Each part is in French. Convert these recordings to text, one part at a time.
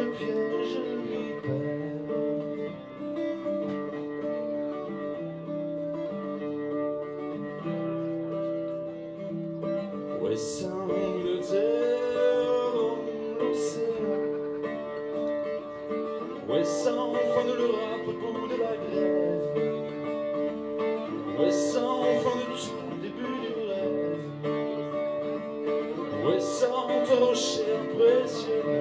le piège m'y perds. Ouest Angleterre dans l'océan, ouest enfant de l'Europe au bout de la grève, ouest enfant de tout le début du rêve, ouest entre rochers précieux.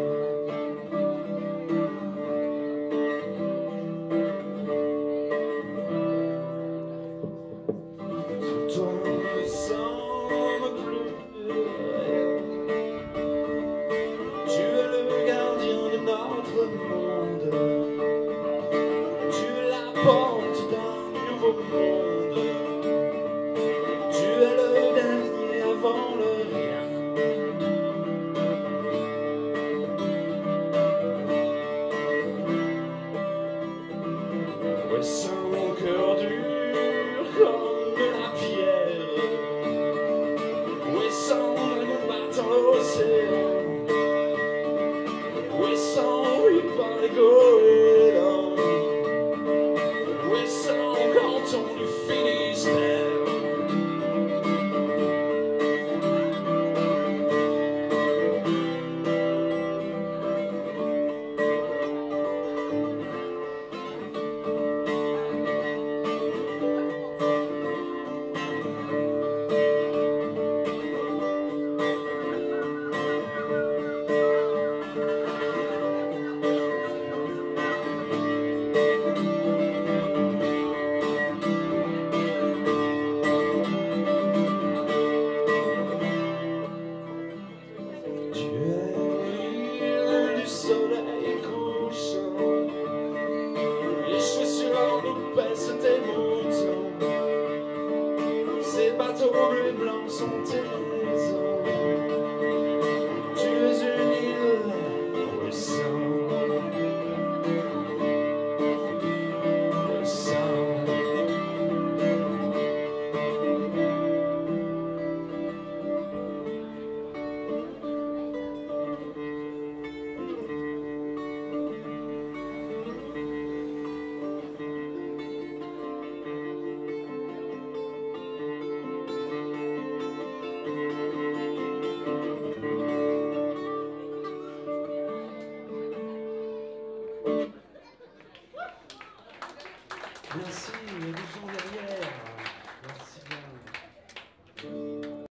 Sur toi me semble plus réel. Tu es le gardien de notre monde. Tu es la porte d'un nouveau monde. Tu es le dernier avant le rien. Ouais, sans mon cœur dur comme de la pierre. Ouais, sans dragon battant l'océan. Ouais, sans oui par les goélands. Ouais, sans canton du Finistère. Soleil couchant, les chaussures nous baissent tes moutons, ces bateaux bleus et blancs sont tes maisons. Tu es une île au sang, au sang. Merci.